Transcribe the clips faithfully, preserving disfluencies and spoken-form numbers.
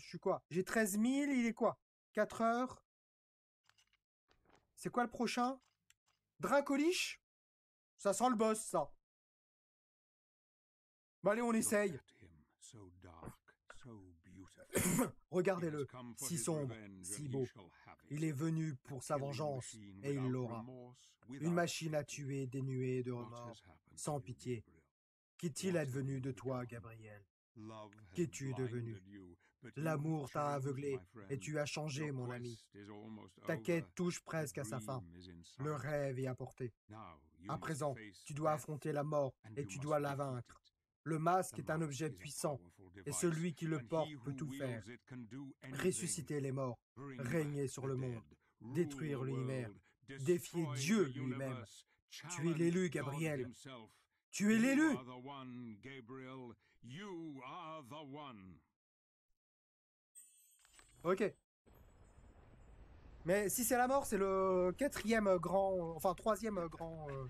je suis quoi? J'ai treize mille, il est quoi? quatre heures. C'est quoi le prochain? Dracolich? Ça sent le boss, ça. Bon, allez, on essaye. Regardez-le, si sombre, si beau. Il est venu pour sa vengeance, et il l'aura. Une machine à tuer dénuée de remords, sans pitié. Qu'est-il advenu de toi, Gabriel? Qu'es-tu devenu? L'amour t'a aveuglé, et tu as changé, mon ami. Ta quête touche presque à sa fin. Le rêve est à portée. À présent, tu dois affronter la mort, et tu dois la vaincre. Le masque est un objet puissant, et celui qui le porte peut tout faire. Ressusciter les morts, régner sur le monde, détruire l'univers, défier Dieu lui-même. Tu es l'élu, Gabriel. Tu es l'élu. Ok. Mais si c'est la mort, c'est le quatrième grand... Enfin, troisième grand... Euh...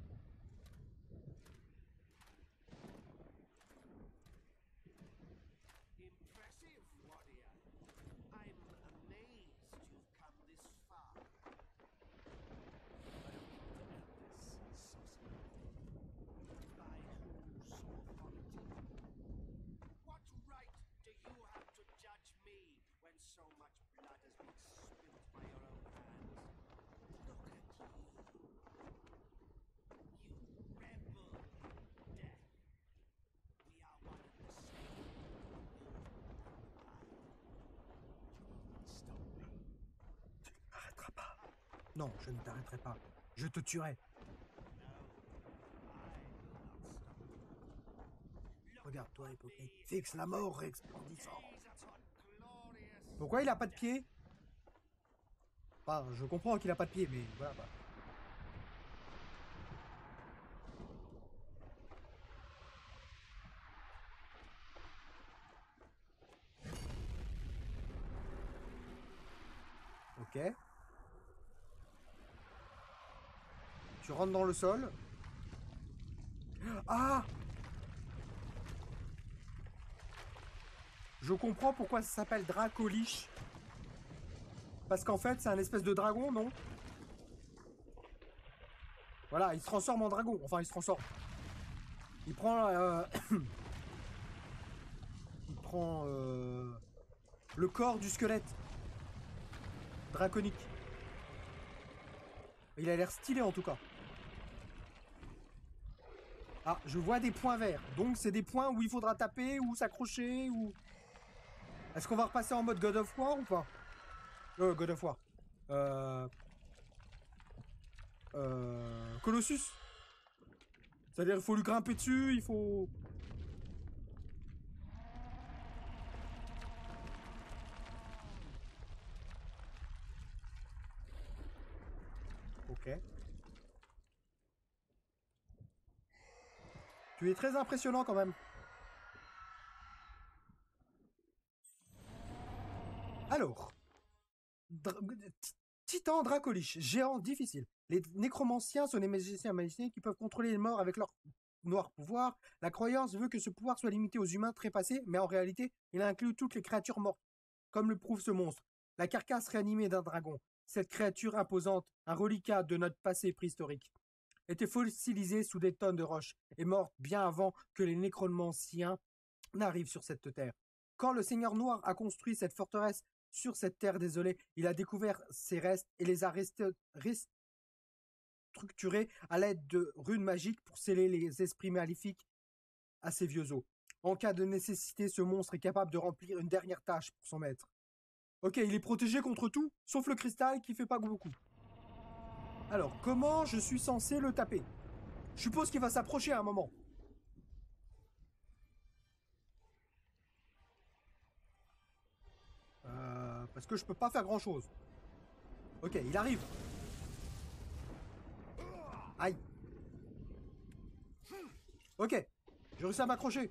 Non, je ne t'arrêterai pas. Je te tuerai. Regarde-toi, hypocrite. Fixe la mort resplendissante. Pourquoi il a pas de pied? Enfin, je comprends qu'il a pas de pied, mais voilà. Bah. Ok. Tu rentres dans le sol. Ah! Je comprends pourquoi ça s'appelle Dracolich. Parce qu'en fait, c'est un espèce de dragon, non? Voilà, il se transforme en dragon. Enfin, il se transforme. Il prend... Euh... il prend... Euh... le corps du squelette. Draconique. Il a l'air stylé, en tout cas. Ah, je vois des points verts. Donc, c'est des points où il faudra taper, ou s'accrocher, ou... Est-ce qu'on va repasser en mode God of War, ou pas? Euh, God of War. Euh... Euh... Colossus. C'est-à-dire, il faut lui grimper dessus, il faut... Ok. Tu es très impressionnant, quand même. Alors... Dra... Titan Dracolich, géant difficile. Les nécromanciens sont des magiciens magiciens qui peuvent contrôler les morts avec leur noir pouvoir. La croyance veut que ce pouvoir soit limité aux humains trépassés, mais en réalité, il inclut toutes les créatures mortes, comme le prouve ce monstre. La carcasse réanimée d'un dragon, cette créature imposante, un reliquat de notre passé préhistorique, était fossilisée sous des tonnes de roches et morte bien avant que les nécromanciens n'arrivent sur cette terre. Quand le Seigneur Noir a construit cette forteresse sur cette terre désolée, il a découvert ces restes et les a restructurés à l'aide de runes magiques pour sceller les esprits maléfiques à ces vieux os. En cas de nécessité, ce monstre est capable de remplir une dernière tâche pour son maître. Ok, il est protégé contre tout, sauf le cristal qui fait pas beaucoup. Alors, comment je suis censé le taper? Je suppose qu'il va s'approcher à un moment. Euh, parce que je peux pas faire grand chose. Ok, il arrive. Aïe. Ok, j'ai réussi à m'accrocher.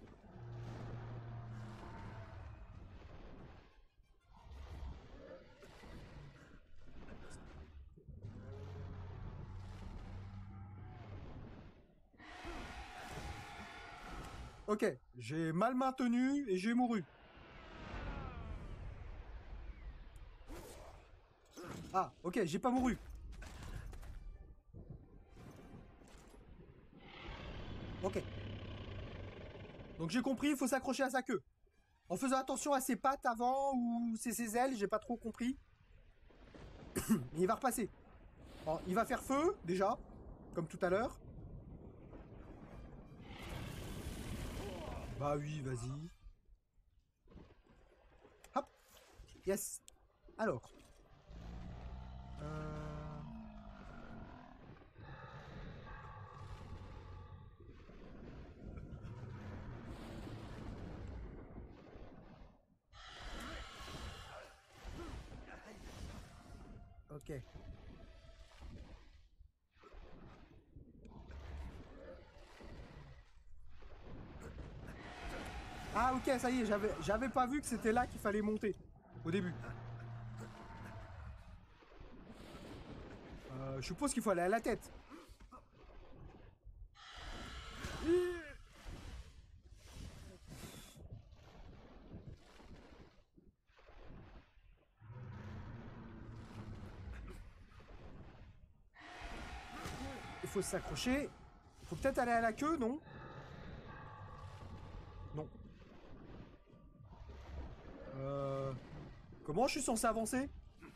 Ok, j'ai mal maintenu et j'ai mouru. Ah, ok, j'ai pas mouru. Ok. Donc j'ai compris, il faut s'accrocher à sa queue. En faisant attention à ses pattes avant ou c'est ses ailes, j'ai pas trop compris. Mais il va repasser. Bon, il va faire feu, déjà, comme tout à l'heure. Bah oui, vas-y. Hop. Yes. Alors. Euh... Ok. Ah ok, ça y est, j'avais j'avais pas vu que c'était là qu'il fallait monter. Au début. Euh, je suppose qu'il faut aller à la tête. Il faut s'accrocher. Il faut peut-être aller à la queue, non? Non. Euh... Comment je suis censé avancer?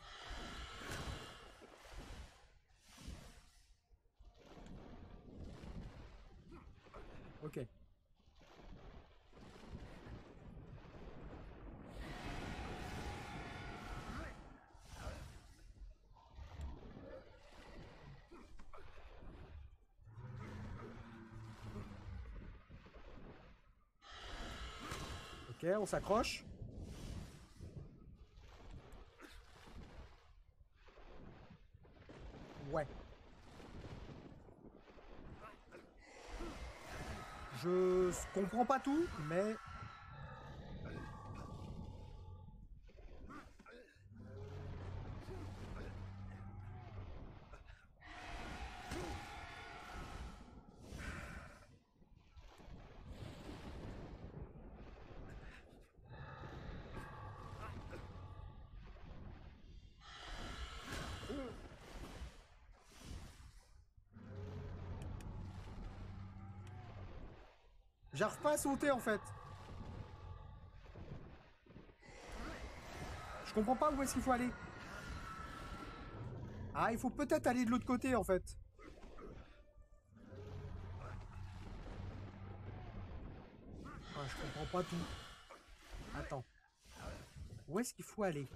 Ok. Ok, on s'accroche. Ouais. Je comprends pas tout, mais... J'arrive pas à sauter en fait. Je comprends pas où est-ce qu'il faut aller. Ah, il faut peut-être aller de l'autre côté en fait. Ah, je comprends pas tout. Attends. Où est-ce qu'il faut aller?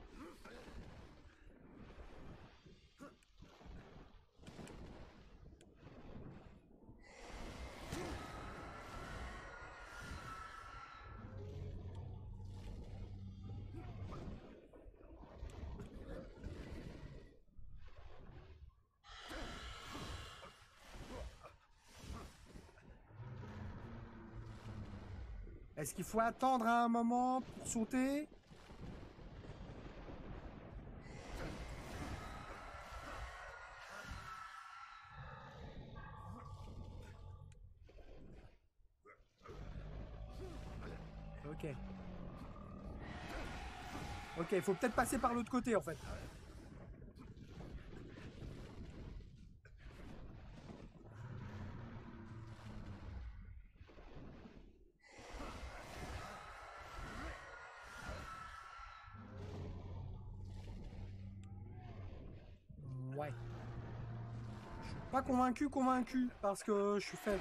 Est-ce qu'il faut attendre un moment pour sauter? Ok. Ok, il faut peut-être passer par l'autre côté en fait. Ouais. Je suis pas convaincu, convaincu, parce que je suis fait.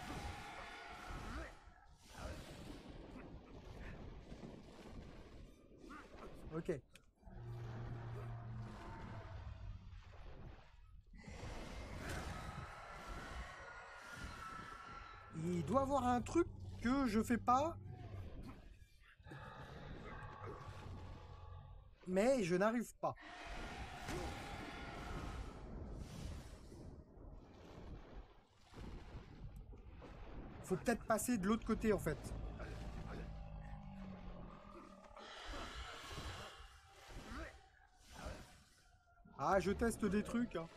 Ok. Il doit avoir un truc que je fais pas. Mais je n'arrive pas. Faut peut-être passer de l'autre côté en fait. Ah, je teste des trucs. Hein.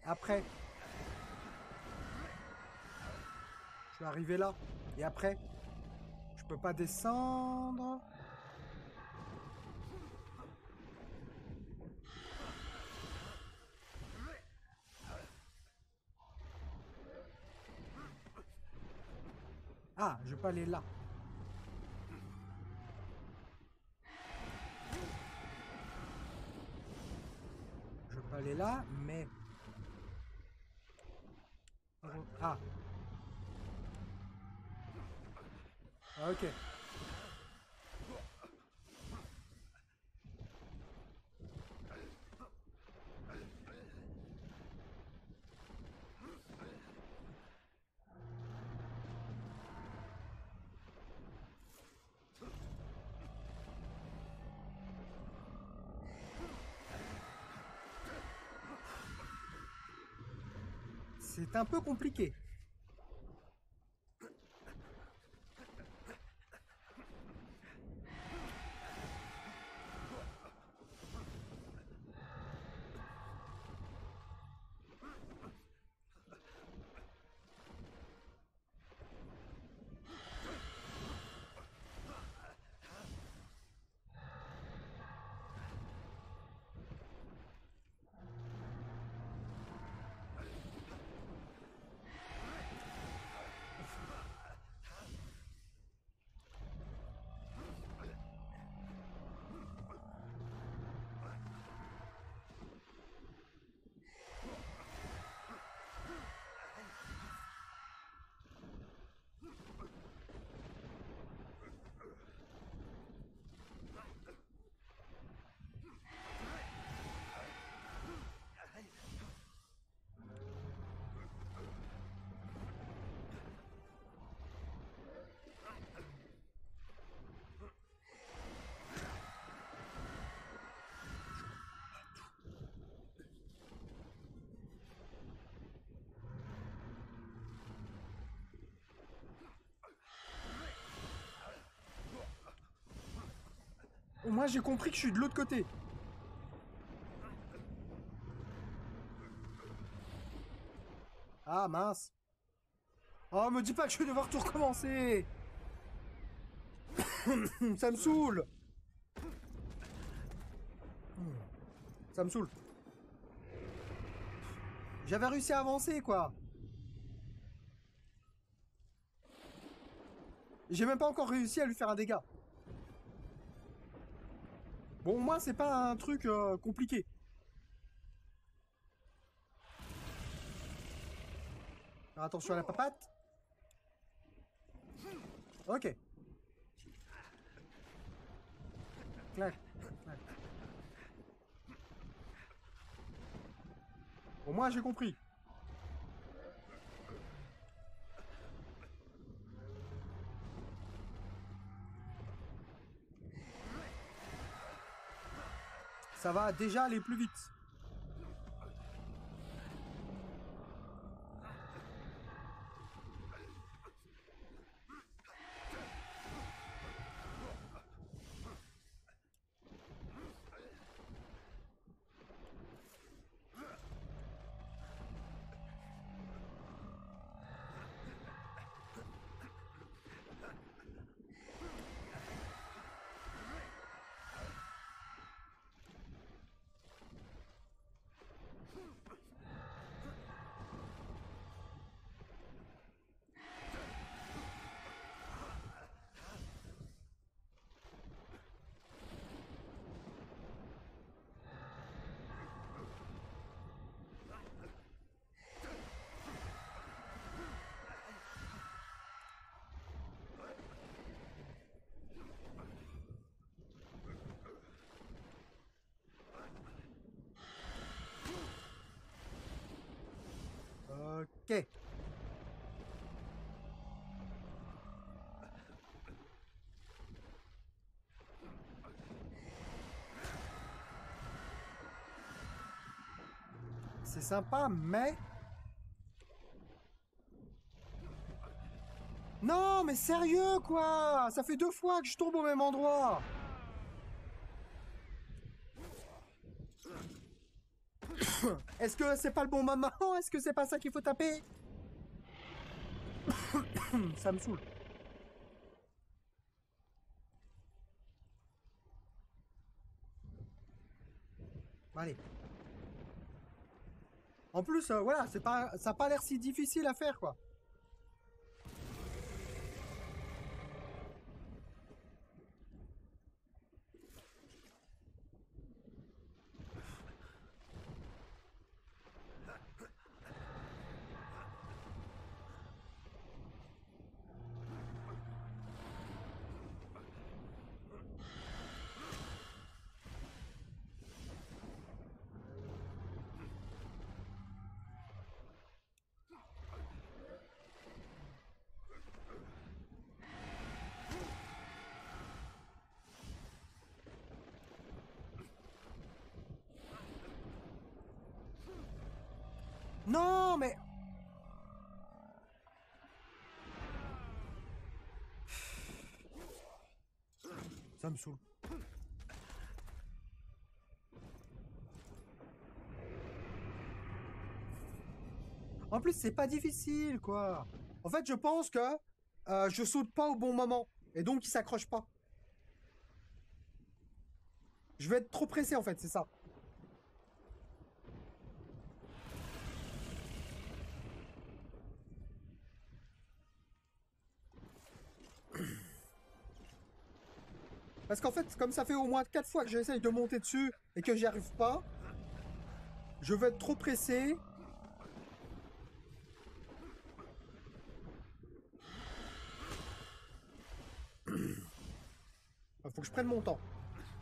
après. Je suis arrivé là. Et après, je peux pas descendre. Ah, je peux aller là. Je peux aller là, mais... Ah. Ah, ok. C'est un peu compliqué. Au moins, j'ai compris que je suis de l'autre côté. Ah, mince. Oh, me dis pas que je vais devoir tout recommencer. Ça me saoule. Ça me saoule. J'avais réussi à avancer, quoi. J'ai même pas encore réussi à lui faire un dégât. Bon, au moins, c'est pas un truc euh, compliqué. Alors, attention à la papate. Ok. Clac, clac. Au moins, j'ai compris. Ça va déjà aller plus vite. Ok. C'est sympa, mais... Non, mais sérieux, quoi! Ça fait deux fois que je tombe au même endroit! Est-ce que c'est pas le bon moment? Est-ce que c'est pas ça qu'il faut taper? Ça me saoule. Allez. En plus, euh, voilà, c'est pas, ça n'a pas l'air si difficile à faire, quoi. Non, mais... Ça me saoule. En plus, c'est pas difficile, quoi. En fait, je pense que euh, je saute pas au bon moment. Et donc, il s'accroche pas. Je vais être trop pressé, en fait, c'est ça. Parce qu'en fait, comme ça fait au moins quatre fois que j'essaye de monter dessus et que j'y arrive pas, je vais être trop pressé. Il faut que je prenne mon temps.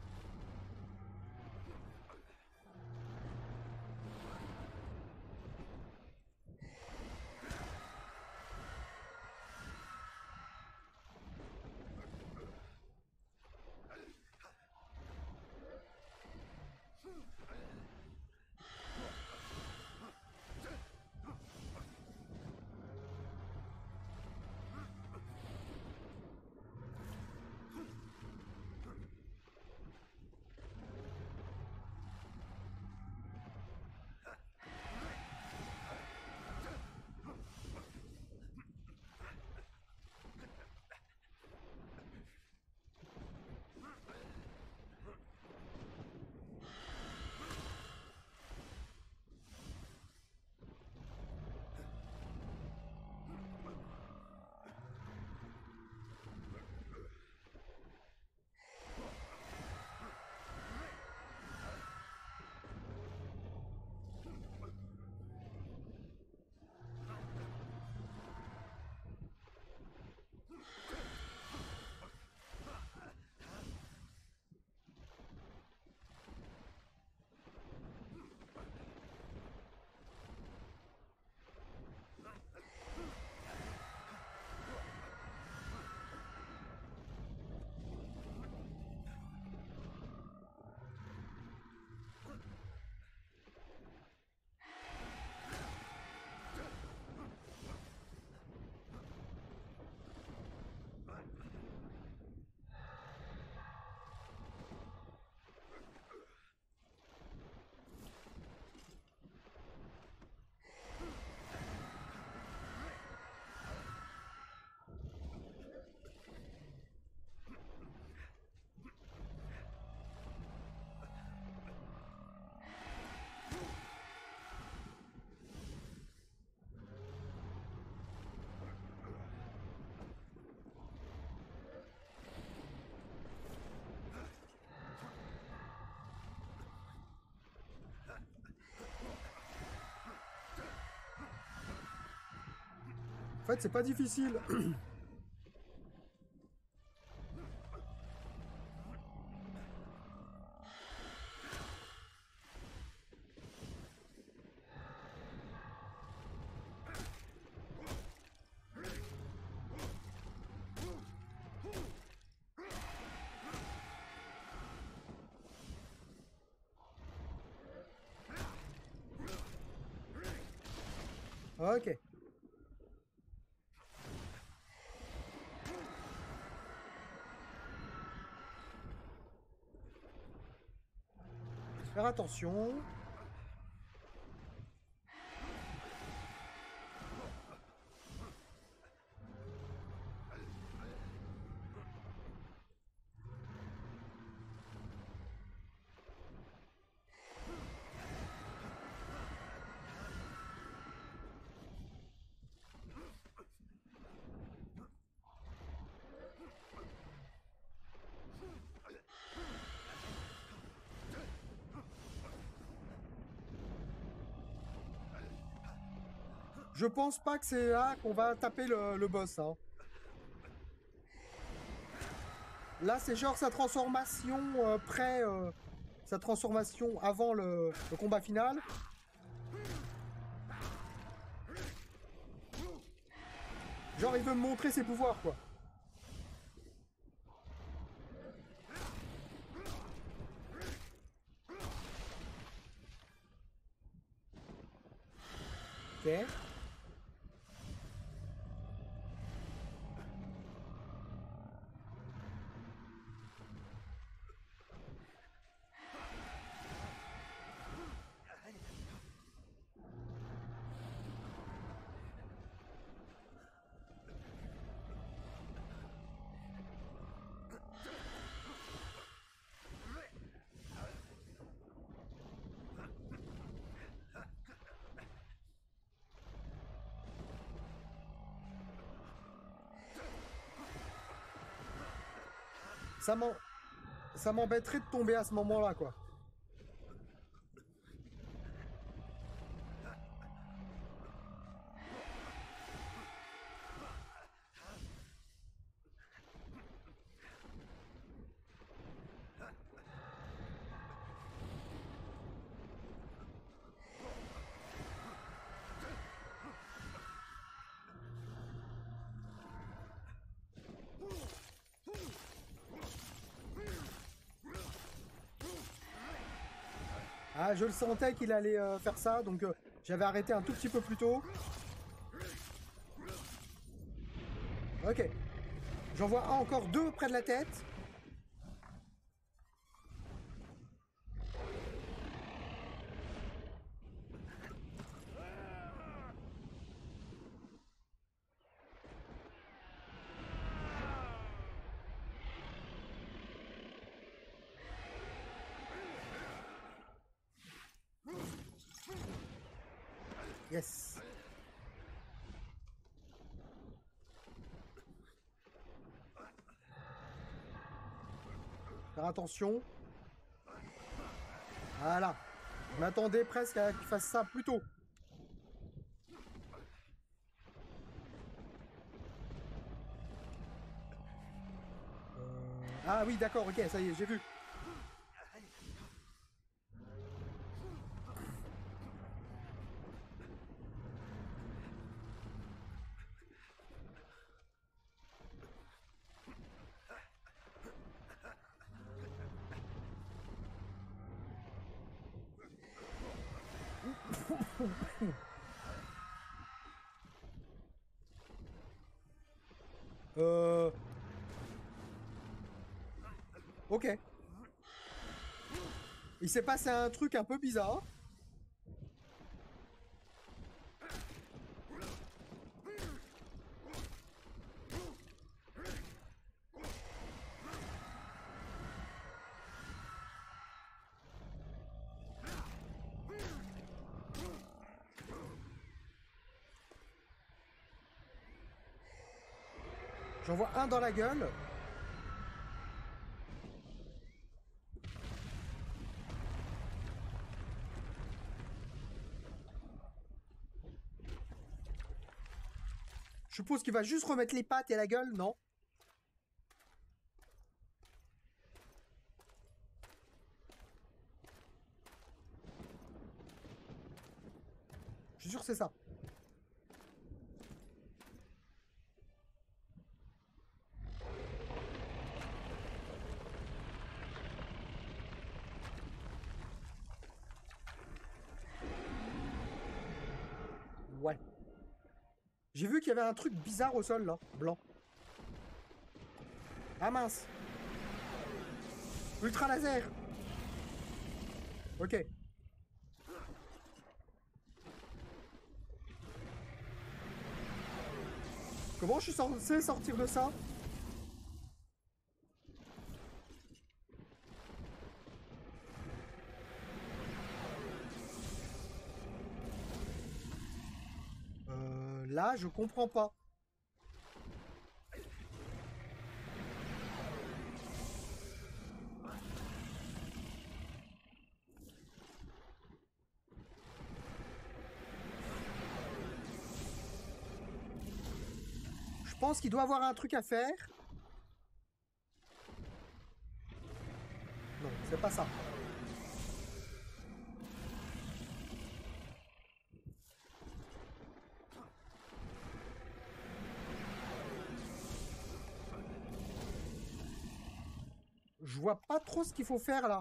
En fait, c'est pas difficile. Ok. Faire attention. Je pense pas que c'est là qu'on va taper le, le boss. Hein. Là, c'est genre sa transformation euh, près... Euh, sa transformation avant le, le combat final. Genre, il veut me montrer ses pouvoirs, quoi. Ok. Ça m'en... Ça m'embêterait de tomber à ce moment-là, quoi. Ah, je le sentais qu'il allait euh, faire ça, donc euh, j'avais arrêté un tout petit peu plus tôt. Ok. J'en vois encore deux près de la tête. Yes. Faire attention. Voilà. Je m'attendais presque à qu'il fasse ça plus tôt. Euh... Ah oui, d'accord, ok, ça y est, j'ai vu. Euh... Ok. Il s'est passé un truc un peu bizarre. J'en vois un dans la gueule. Je suppose qu'il va juste remettre les pattes et la gueule, non? Je suis sûr que c'est ça. Ouais. J'ai vu qu'il y avait un truc bizarre au sol, là. Blanc. Ah mince. Ultra laser. Ok. Comment je suis censé sortir de ça? Euh, là, je comprends pas. pense qu'il doit avoir un truc à faire. Non, c'est pas ça. Je vois pas trop ce qu'il faut faire là.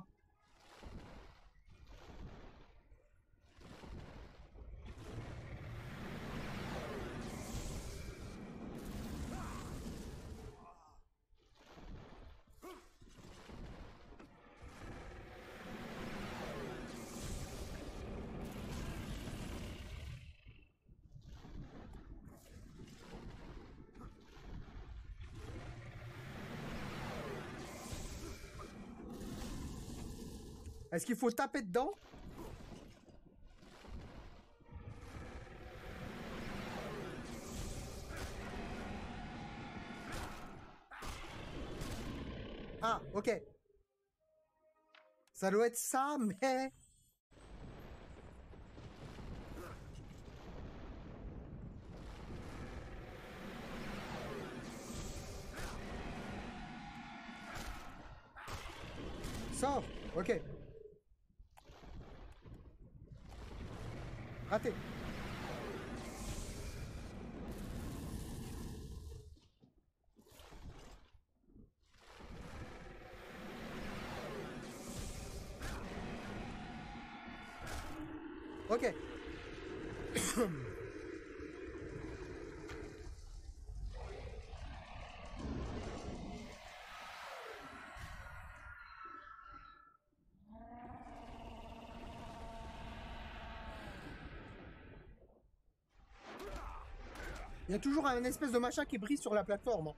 Est-ce qu'il faut taper dedans? Ah, ok. Ça doit être ça, mais... Sors. Ok. Raté. Ok. Il y a toujours un espèce de machin qui brille sur la plateforme.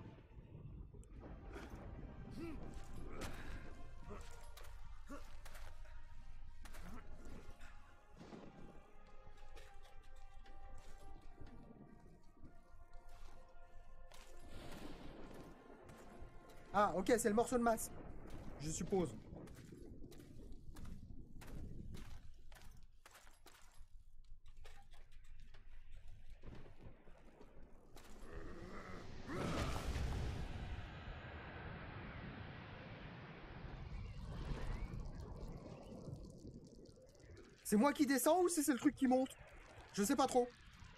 Ah, ok, c'est le morceau de masse. Je suppose. C'est moi qui descends ou c'est le truc qui monte? Je sais pas trop.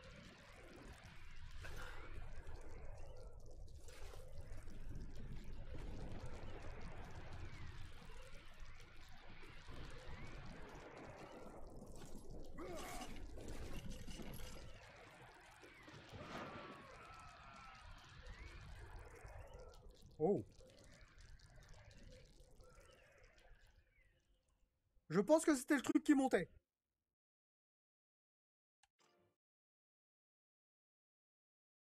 Oh. Je pense que c'était le truc qui montait.